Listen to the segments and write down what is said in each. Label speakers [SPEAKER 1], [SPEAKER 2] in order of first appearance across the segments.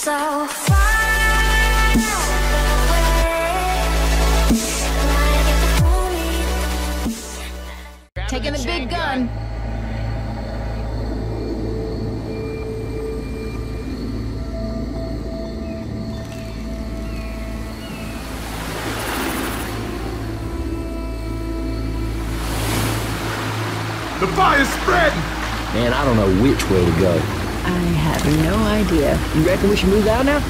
[SPEAKER 1] So far away.
[SPEAKER 2] Taking the big gun.
[SPEAKER 3] The fire's spreading!
[SPEAKER 4] Man, I don't know which way to go.
[SPEAKER 5] I have no idea. You reckon we should move out now?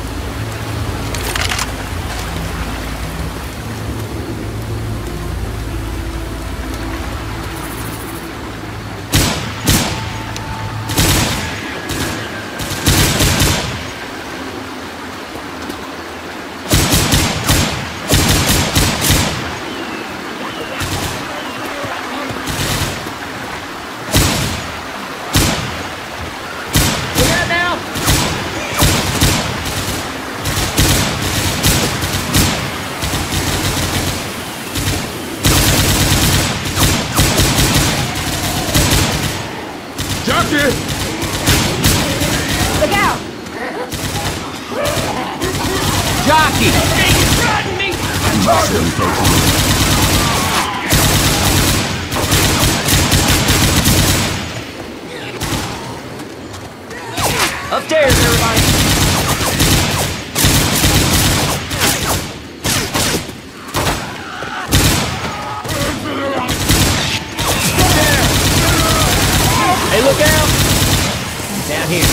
[SPEAKER 2] Look out!
[SPEAKER 4] Jockey! Upstairs, everybody! Hey, look out! Down here.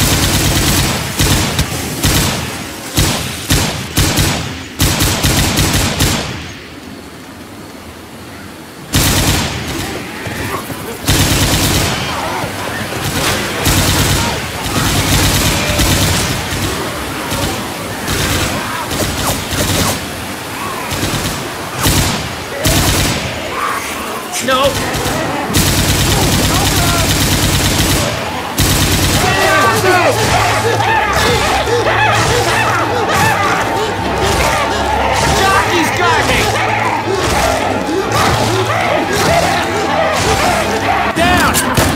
[SPEAKER 4] No! Jockey's got me! Down!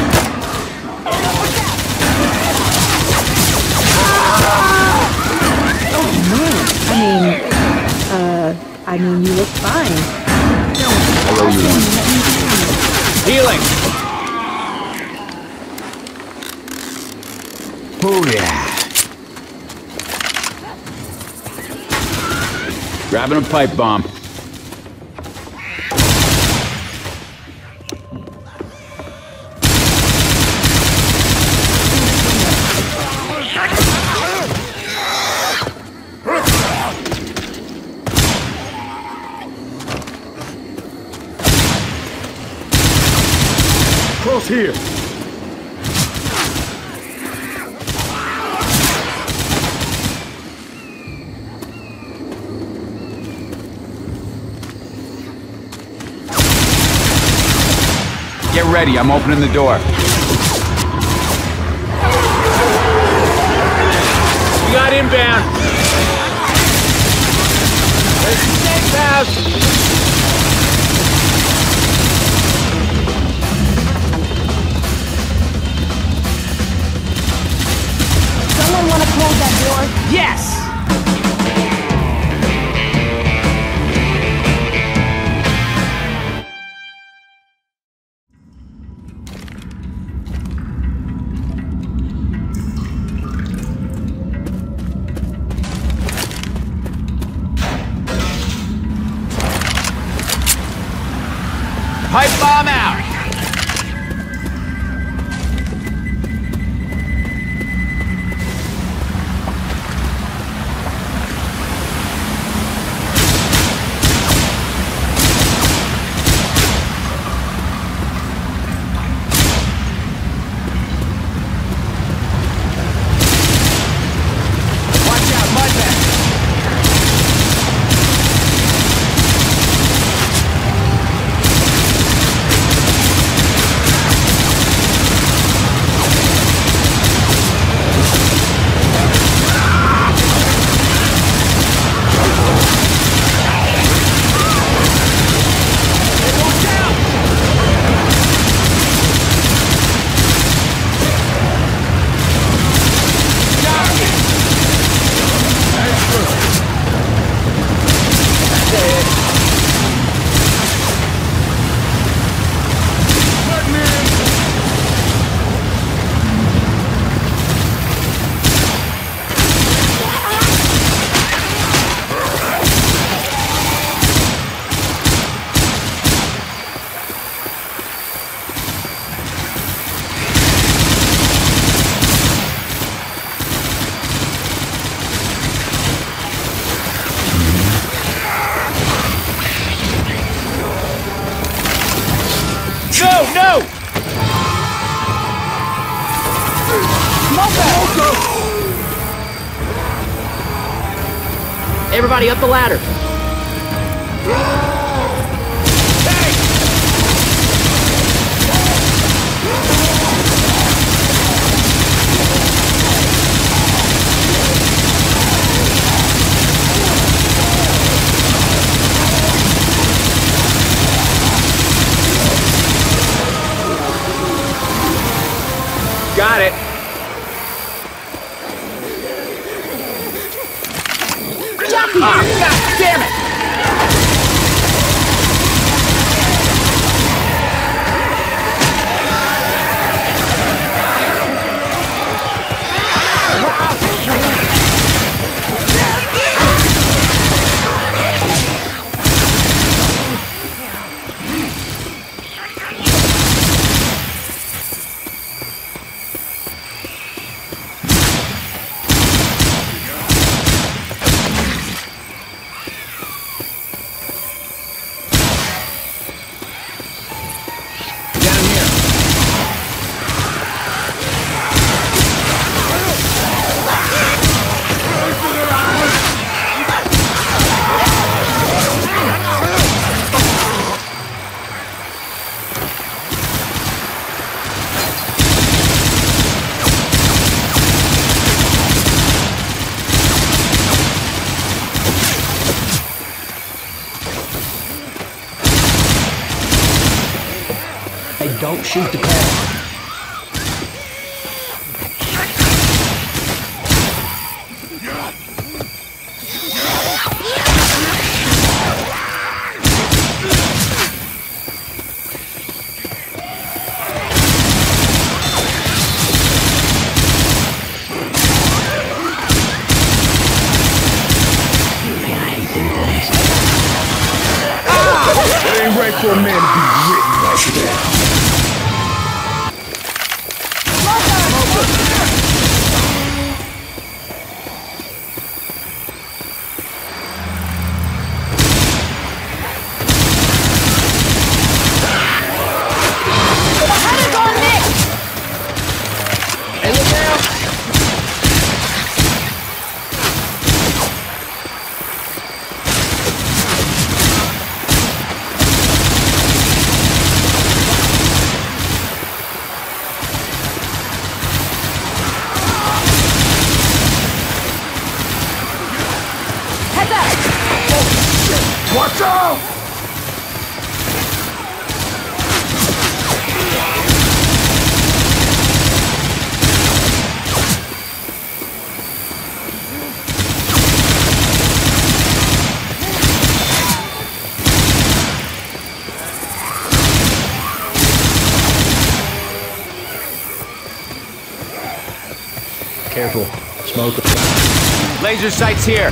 [SPEAKER 5] I mean, you look fine.
[SPEAKER 4] Hello, you. Healing! Oh, yeah. Grabbing a pipe bomb.
[SPEAKER 3] Close here.
[SPEAKER 4] Get ready, I'm opening the door. We got inbound. There's the safe house.
[SPEAKER 2] Someone want to close that door?
[SPEAKER 4] Yes! Pipe bomb out! Watch out, mudback!
[SPEAKER 5] Everybody up the ladder.
[SPEAKER 4] Got it. Ah, God damn it!
[SPEAKER 5] Hey, don't shoot the pad.
[SPEAKER 3] It ain't right for a man to be written like that. Watch out!
[SPEAKER 5] Careful. Smoke.
[SPEAKER 4] Laser sights here.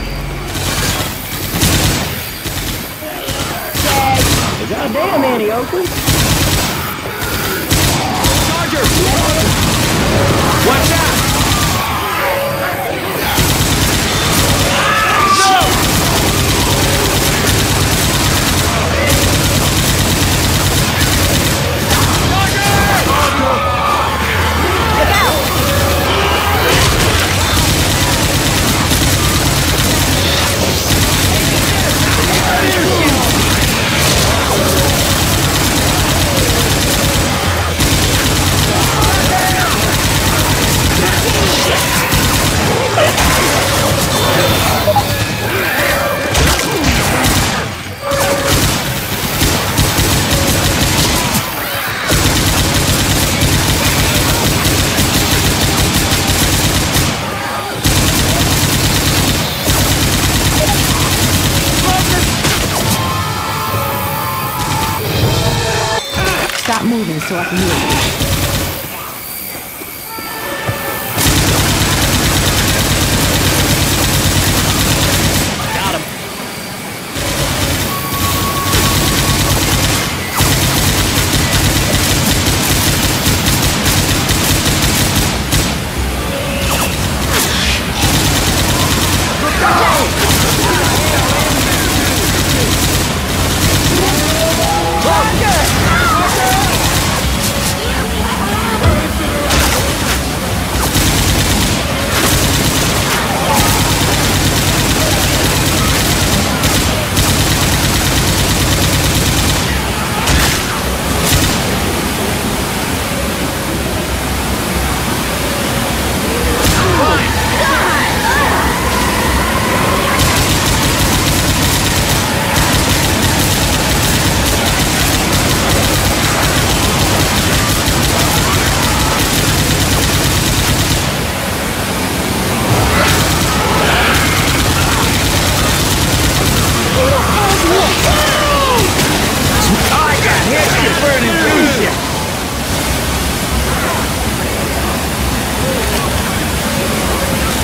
[SPEAKER 5] Goddamn, Andy Oakley.
[SPEAKER 4] Charger! Watch out!
[SPEAKER 2] Stop moving so I can hear you.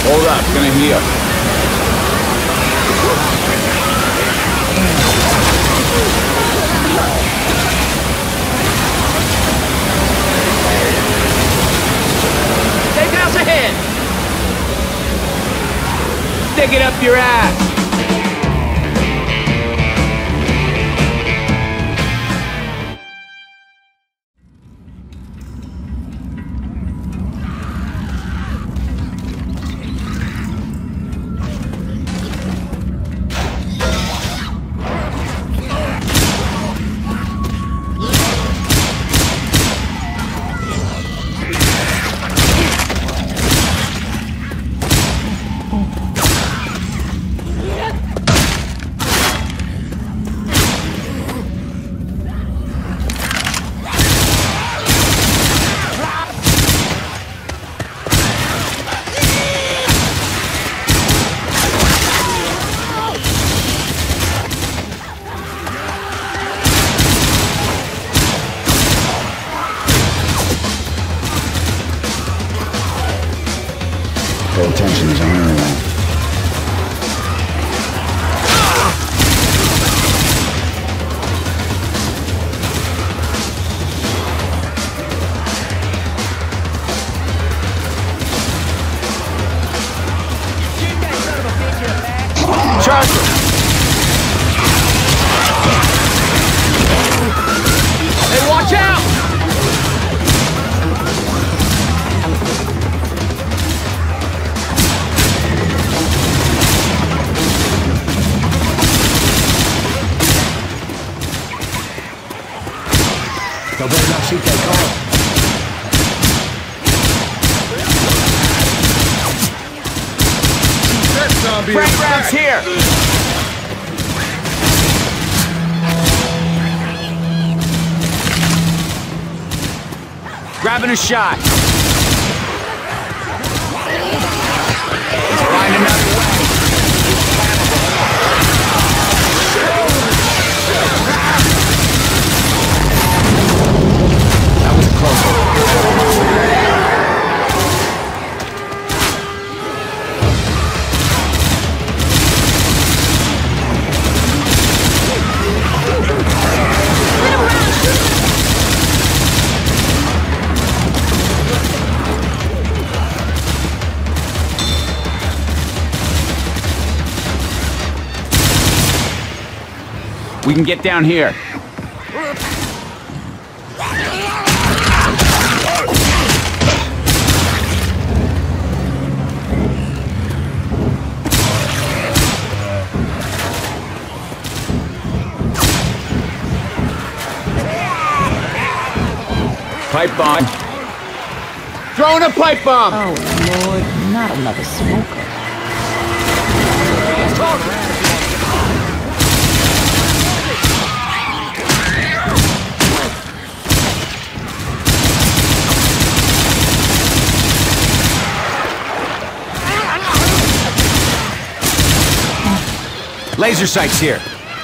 [SPEAKER 4] Hold up, gonna heal.
[SPEAKER 6] Take house ahead!
[SPEAKER 4] Stick it up your ass!
[SPEAKER 7] Pay attention, there's a hunter around.
[SPEAKER 4] Charge him!
[SPEAKER 6] Hey, watch out!
[SPEAKER 3] Y'all better not shoot that car. That zombie
[SPEAKER 4] Frank
[SPEAKER 3] is
[SPEAKER 4] Brown's
[SPEAKER 3] back.
[SPEAKER 4] here! Grabbing a shot. He's finding another way. That was close. We can get down here. Pipe bomb. Throwing a pipe bomb!
[SPEAKER 2] Oh, Lord, not another smoker.
[SPEAKER 4] Laser sights here.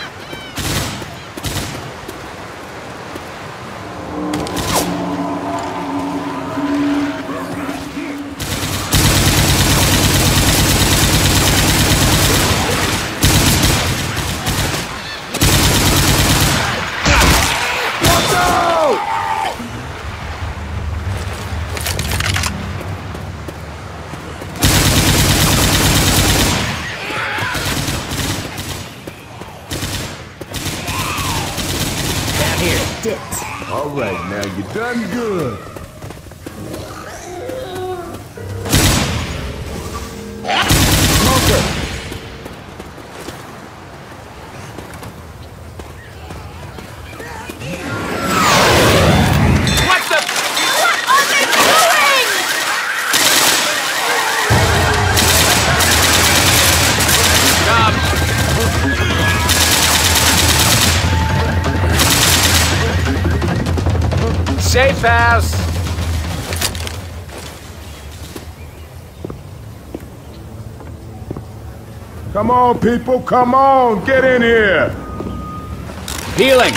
[SPEAKER 3] All right, now you're done good.
[SPEAKER 4] Smoker! What the?
[SPEAKER 1] What are they doing?
[SPEAKER 4] Safe house!
[SPEAKER 3] Come on, people, come on, get in here.
[SPEAKER 4] Healing!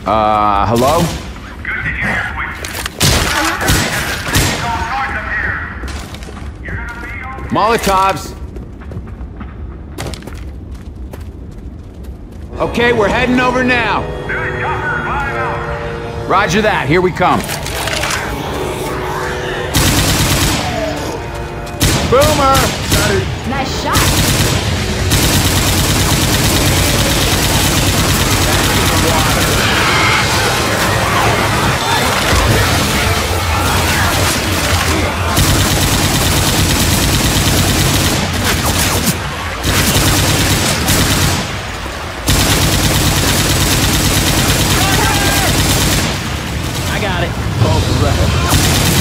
[SPEAKER 4] Hello? Molotovs. Okay, we're heading over now. Roger that, here we come.
[SPEAKER 3] Boomer!
[SPEAKER 1] Nice shot.
[SPEAKER 6] I got it. Both right.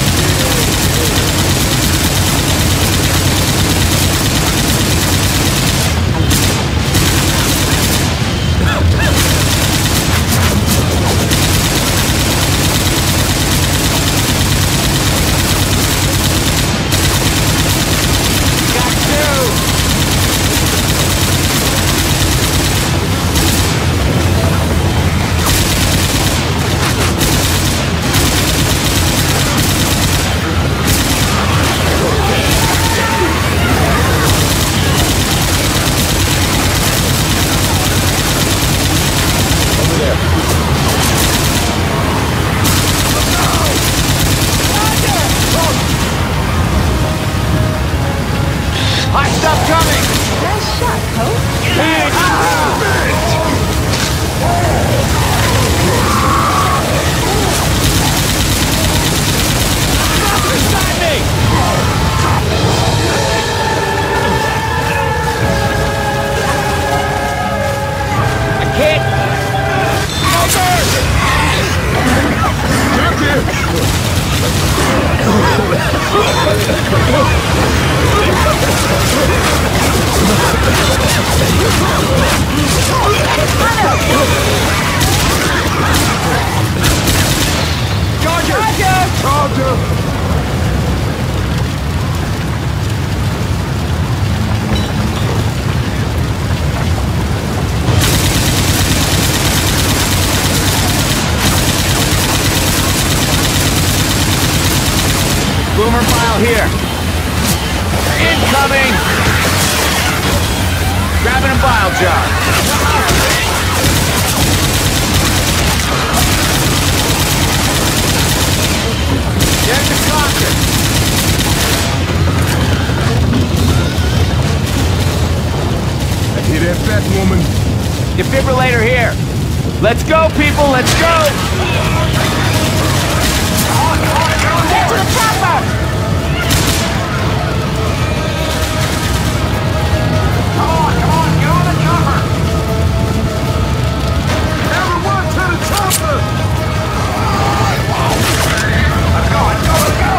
[SPEAKER 4] Boomer file here. Incoming! Grabbing a bile jar. Get the cocker.
[SPEAKER 3] I hear that fat woman.
[SPEAKER 4] Defibrillator here. Let's go, people, let's go!
[SPEAKER 1] Get to the chopper!
[SPEAKER 3] Come on, get on the chopper! Everyone to the chopper! Let's go!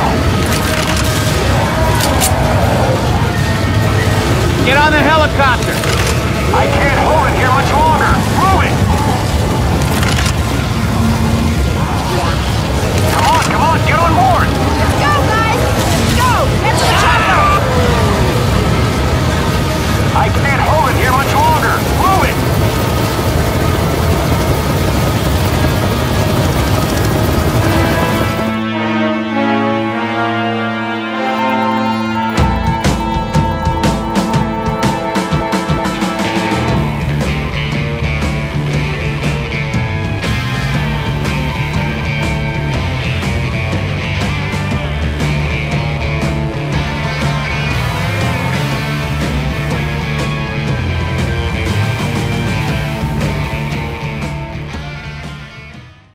[SPEAKER 4] Get on the helicopter!
[SPEAKER 3] I can't hold it here much longer! Move it! Come on, get on board!